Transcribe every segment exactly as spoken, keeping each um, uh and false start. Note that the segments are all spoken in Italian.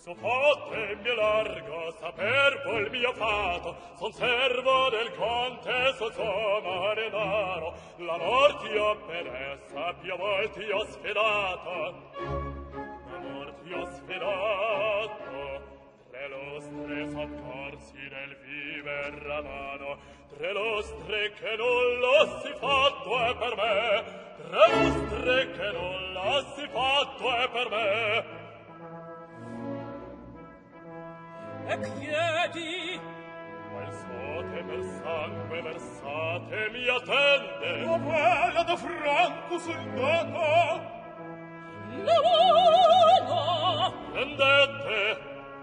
Suo forte mio largo saper vuol mio fato, son servo del conte so suo marinaro, la morte io per essa più volte io sfidato, la morte io sfidato, tre lustre soccorsi del viver a mano, tre lustre che nulla si fatto è per me, tre lustre che nulla si fatto è per me. E chiedi, ma il sote per sangue versate mi attende, la bella da franco soldato, la mano, prendete,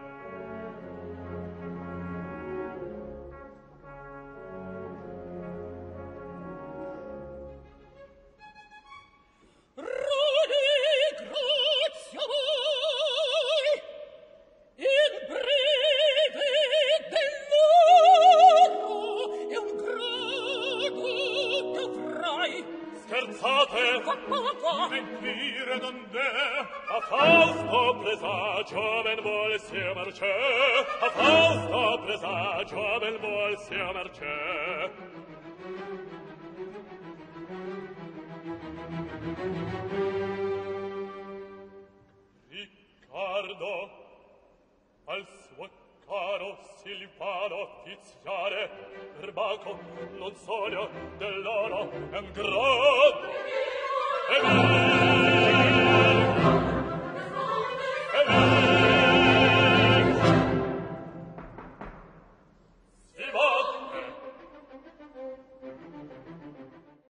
mentire non de, a Fausto presagio ben vuol sia mercè, a Fausto presagio ben vuol sia mercè. Riccardo al suo caro Silvano tiziare per baco non sogno dell'oro è un gran e